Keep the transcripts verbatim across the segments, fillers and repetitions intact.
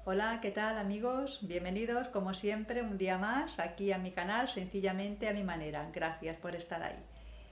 Hola, ¿qué tal amigos? Bienvenidos como siempre un día más aquí a mi canal, sencillamente a mi manera. Gracias por estar ahí.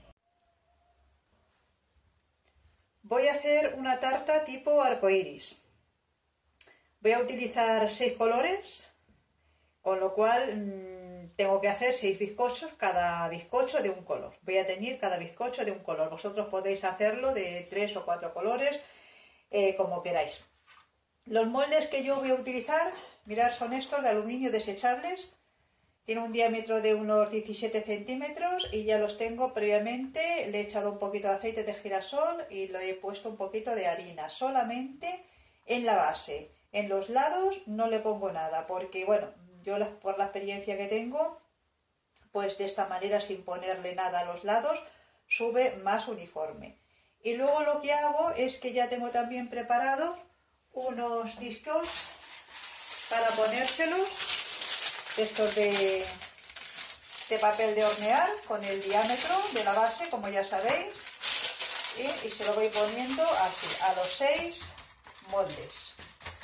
Voy a hacer una tarta tipo arcoiris. Voy a utilizar seis colores, con lo cual mmm, tengo que hacer seis bizcochos, cada bizcocho de un color. Voy a teñir cada bizcocho de un color. Vosotros podéis hacerlo de tres o cuatro colores, eh, como queráis. Los moldes que yo voy a utilizar, mirad, son estos de aluminio desechables. Tiene un diámetro de unos diecisiete centímetros y ya los tengo previamente. Le he echado un poquito de aceite de girasol y le he puesto un poquito de harina, solamente en la base. En los lados no le pongo nada, porque bueno, yo por la experiencia que tengo, pues de esta manera, sin ponerle nada a los lados, sube más uniforme. Y luego lo que hago es que ya tengo también preparado unos discos para ponérselos, estos de, de papel de hornear, con el diámetro de la base, como ya sabéis, y, y se lo voy poniendo así, a los seis moldes.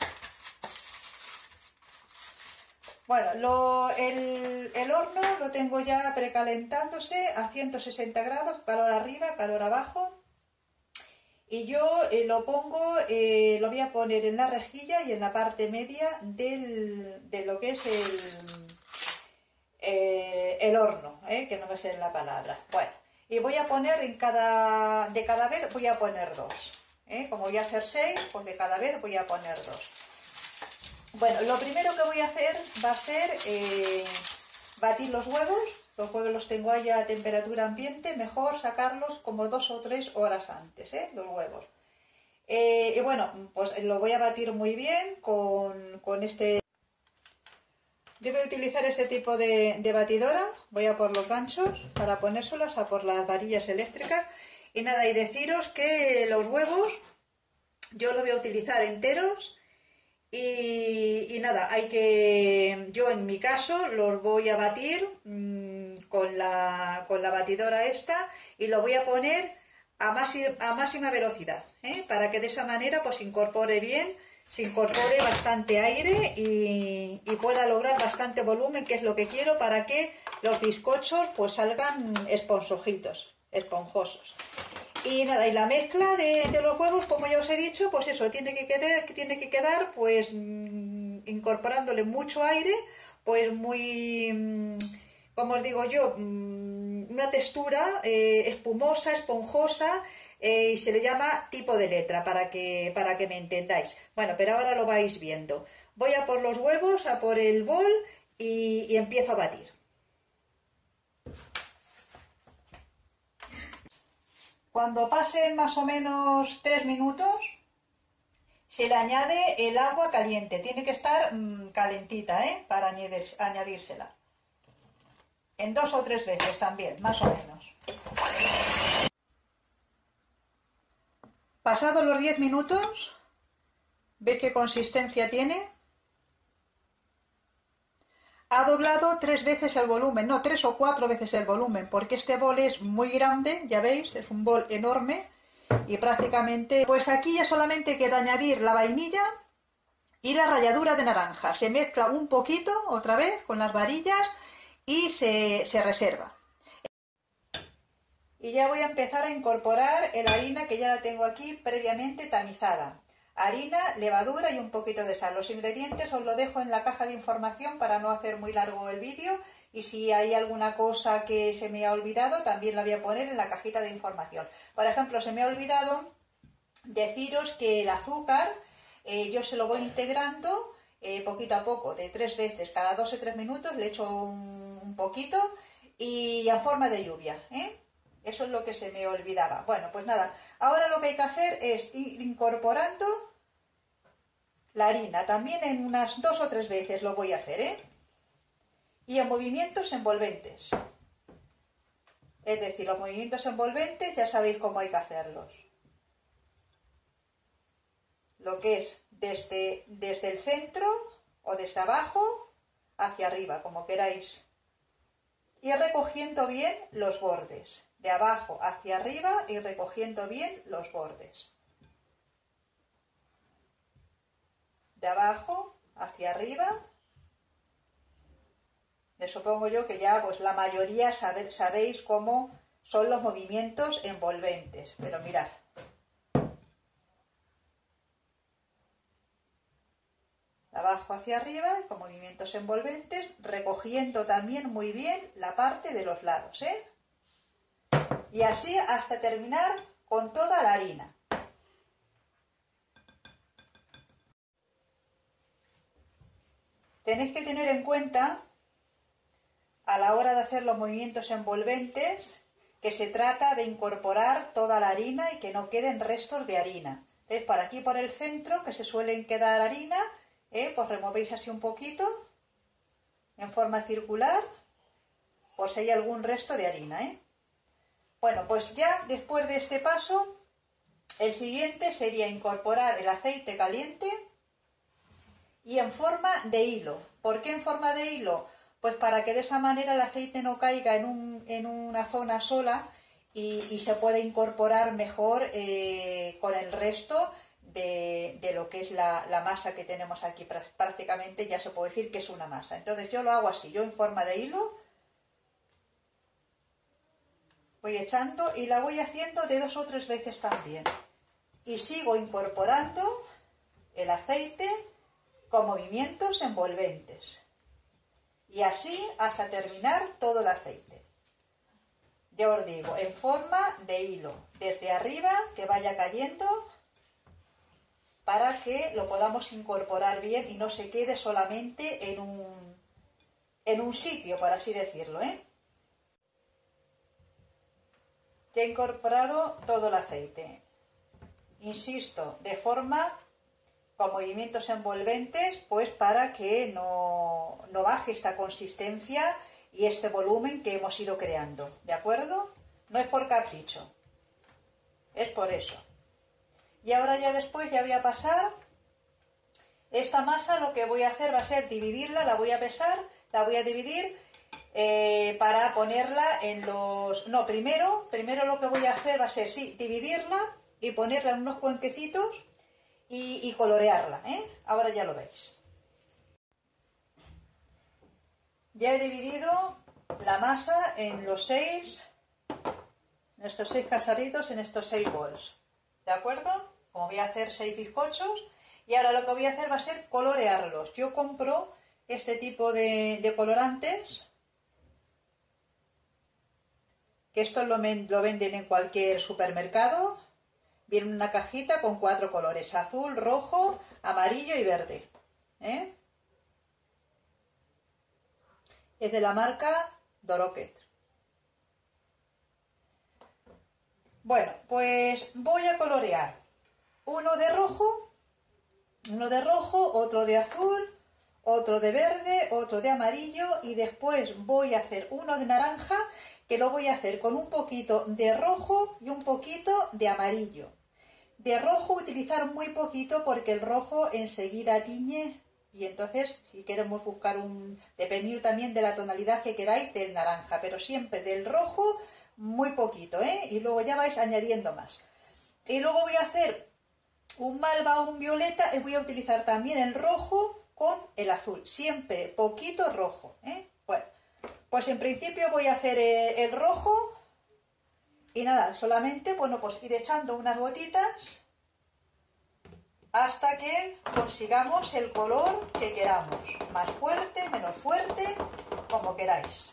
Bueno, lo, el, el horno lo tengo ya precalentándose a ciento sesenta grados, calor arriba, calor abajo. Y yo eh, lo pongo, eh, lo voy a poner en la rejilla y en la parte media del, de lo que es el, eh, el horno, eh, que no me sé la palabra. Bueno, y voy a poner en cada, de cada vez voy a poner dos. Eh, como voy a hacer seis, pues de cada vez voy a poner dos. Bueno, lo primero que voy a hacer va a ser eh, batir los huevos. Los huevos los tengo ahí a temperatura ambiente, mejor sacarlos como dos o tres horas antes, ¿eh? Los huevos. Eh, y bueno, pues lo voy a batir muy bien con, con este... Yo voy a utilizar este tipo de, de batidora, voy a por los ganchos para ponérselos, a por las varillas eléctricas. Y nada, y deciros que los huevos yo los voy a utilizar enteros. Y, y nada, hay que, yo en mi caso los voy a batir mmm, con, la, con la batidora esta y lo voy a poner a, máxima, a máxima velocidad, ¿eh? Para que de esa manera pues incorpore bien, se incorpore bastante aire y, y pueda lograr bastante volumen, que es lo que quiero para que los bizcochos pues salgan esponjosos, esponjosos. Y nada, y la mezcla de, de los huevos, como ya os he dicho, pues eso, tiene que quedar, tiene que quedar pues mmm, incorporándole mucho aire, pues muy, mmm, como os digo yo, mmm, una textura eh, espumosa, esponjosa, eh, y se le llama tipo de letra, para que, para que me entendáis. Bueno, pero ahora lo vais viendo. Voy a por los huevos, a por el bol y, y empiezo a batir. Cuando pasen más o menos tres minutos, se le añade el agua caliente. Tiene que estar mmm, calentita, ¿eh? Para añadir, añadírsela. En dos o tres veces también, más o menos. Pasados los diez minutos, ¿veis qué consistencia tiene? Ha doblado tres veces el volumen, no, tres o cuatro veces el volumen, porque este bol es muy grande, ya veis, es un bol enorme y prácticamente... Pues aquí ya solamente queda añadir la vainilla y la ralladura de naranja. Se mezcla un poquito, otra vez, con las varillas y se, se reserva. Y ya voy a empezar a incorporar la harina, que ya la tengo aquí previamente tamizada. Harina, levadura y un poquito de sal. Los ingredientes os lo dejo en la caja de información para no hacer muy largo el vídeo, y si hay alguna cosa que se me ha olvidado también la voy a poner en la cajita de información. Por ejemplo, se me ha olvidado deciros que el azúcar eh, yo se lo voy integrando eh, poquito a poco, de tres veces, cada dos o tres minutos le echo un, un poquito y en forma de lluvia, ¿eh? Eso es lo que se me olvidaba. Bueno, pues nada, ahora lo que hay que hacer es ir incorporando la harina, también en unas dos o tres veces lo voy a hacer, ¿eh? Y en movimientos envolventes. Es decir, los movimientos envolventes ya sabéis cómo hay que hacerlos. Lo que es desde, desde el centro o desde abajo hacia arriba, como queráis. Y recogiendo bien los bordes. De abajo hacia arriba y recogiendo bien los bordes. De abajo hacia arriba. Me supongo yo que ya pues la mayoría sabe, sabéis cómo son los movimientos envolventes, pero mirad. Abajo hacia arriba, con movimientos envolventes, recogiendo también muy bien la parte de los lados, ¿eh? Y así hasta terminar con toda la harina. Tenéis que tener en cuenta, a la hora de hacer los movimientos envolventes, que se trata de incorporar toda la harina y que no queden restos de harina. Entonces, por aquí por el centro, que se suelen quedar harina, ¿eh? Pues removéis así un poquito, en forma circular, por si hay algún resto de harina, ¿eh? Bueno, pues ya después de este paso, el siguiente sería incorporar el aceite caliente y en forma de hilo. ¿Por qué en forma de hilo? Pues para que de esa manera el aceite no caiga en, un, en una zona sola y, y se pueda incorporar mejor eh, con el resto de, de lo que es la, la masa que tenemos aquí. Prácticamente ya se puede decir que es una masa. Entonces yo lo hago así, yo en forma de hilo voy echando y la voy haciendo de dos o tres veces también. Y sigo incorporando el aceite con movimientos envolventes. Y así hasta terminar todo el aceite. Ya os digo, en forma de hilo, desde arriba que vaya cayendo para que lo podamos incorporar bien y no se quede solamente en un, en un sitio, por así decirlo, ¿eh? Ya he incorporado todo el aceite. Insisto, de forma con movimientos envolventes, pues para que no, no baje esta consistencia y este volumen que hemos ido creando, ¿de acuerdo? No es por capricho, es por eso. Y ahora ya después ya voy a pasar, esta masa lo que voy a hacer va a ser dividirla, la voy a pesar, la voy a dividir eh, para ponerla en los... No, primero, primero lo que voy a hacer va a ser, sí, dividirla y ponerla en unos cuenquecitos y, y colorearla, ¿eh? Ahora ya lo veis. Ya he dividido la masa en los seis, en estos seis casaritos, en estos seis bols, ¿de acuerdo? Como voy a hacer seis bizcochos, y ahora lo que voy a hacer va a ser colorearlos. Yo compro este tipo de, de colorantes, que estos lo, lo venden en cualquier supermercado. Viene una cajita con cuatro colores, azul, rojo, amarillo y verde, ¿eh? Es de la marca Doroquet. Bueno, pues voy a colorear uno de rojo, uno de rojo, otro de azul, otro de verde, otro de amarillo y después voy a hacer uno de naranja, que lo voy a hacer con un poquito de rojo y un poquito de amarillo. De rojo utilizar muy poquito porque el rojo enseguida tiñe y entonces si queremos buscar un... dependiendo también de la tonalidad que queráis del naranja, pero siempre del rojo muy poquito, ¿eh? Y luego ya vais añadiendo más. Y luego voy a hacer un malva o un violeta y voy a utilizar también el rojo con el azul, siempre poquito rojo, ¿eh? Bueno, pues en principio voy a hacer eh, el rojo. Y nada, solamente, bueno, pues ir echando unas gotitas hasta que consigamos el color que queramos. Más fuerte, menos fuerte, como queráis.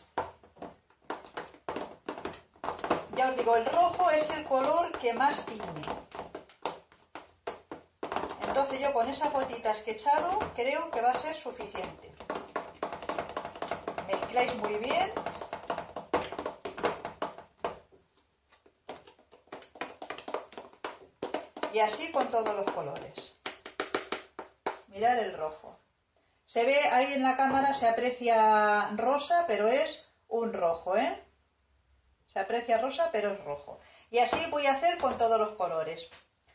Ya os digo, el rojo es el color que más tiñe. Entonces yo con esas gotitas que he echado creo que va a ser suficiente. Mezcláis muy bien. Y así con todos los colores. Mirad el rojo. Se ve ahí en la cámara, se aprecia rosa, pero es un rojo, ¿eh? Se aprecia rosa, pero es rojo. Y así voy a hacer con todos los colores.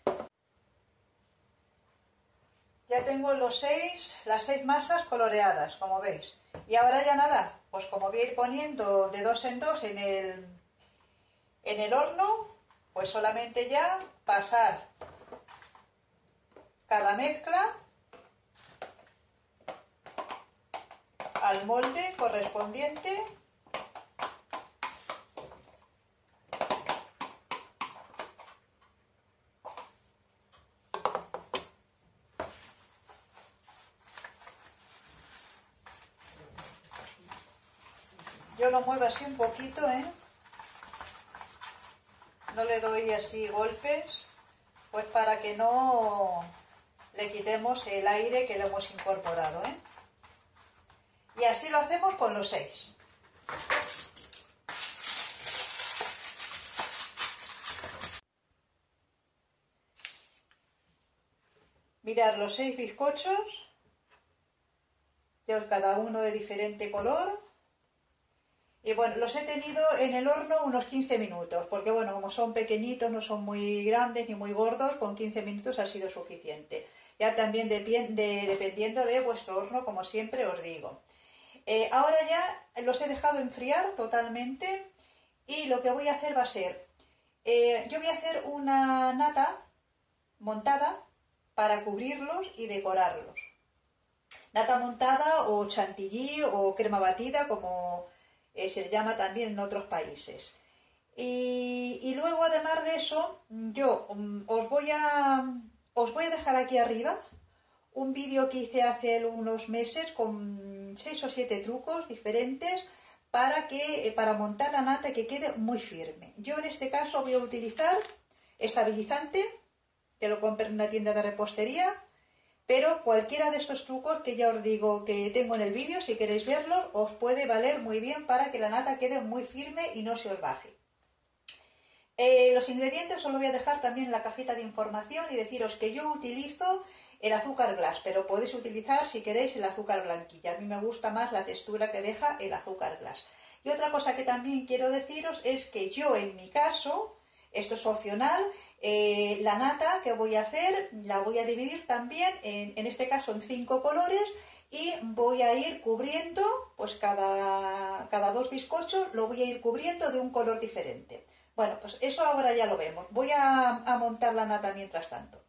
Ya tengo los seis, las seis masas coloreadas, como veis. Y ahora ya nada, pues como voy a ir poniendo de dos en dos en el, en el horno, pues solamente ya pasar cada mezcla al molde correspondiente. Yo lo muevo así un poquito, ¿eh? No le doy así golpes, pues para que no le quitemos el aire que le hemos incorporado, ¿eh? Y así lo hacemos con los seis. Mirad los seis bizcochos, cada uno de diferente color. Y bueno, los he tenido en el horno unos quince minutos, porque bueno, como son pequeñitos, no son muy grandes ni muy gordos, con quince minutos ha sido suficiente. Ya también de, de, dependiendo de vuestro horno, como siempre os digo. Eh, ahora ya los he dejado enfriar totalmente y lo que voy a hacer va a ser, eh, yo voy a hacer una nata montada para cubrirlos y decorarlos. Nata montada o chantilly o crema batida, como Eh, se le llama también en otros países. Y, y luego, además de eso, yo um, os voy a os voy a dejar aquí arriba un vídeo que hice hace unos meses con seis o siete trucos diferentes para que para montar la nata y que quede muy firme. Yo en este caso voy a utilizar estabilizante, que lo compré en una tienda de repostería, pero cualquiera de estos trucos que ya os digo que tengo en el vídeo, si queréis verlos, os puede valer muy bien para que la nata quede muy firme y no se os baje. Eh, los ingredientes os los voy a dejar también en la cajita de información y deciros que yo utilizo el azúcar glass, pero podéis utilizar si queréis el azúcar blanquilla. A mí me gusta más la textura que deja el azúcar glass. Y otra cosa que también quiero deciros es que yo en mi caso, esto es opcional, Eh, la nata que voy a hacer la voy a dividir también en, en este caso en cinco colores y voy a ir cubriendo pues cada, cada dos bizcochos lo voy a ir cubriendo de un color diferente. Bueno, pues eso ahora ya lo vemos. Voy a, a montar la nata mientras tanto.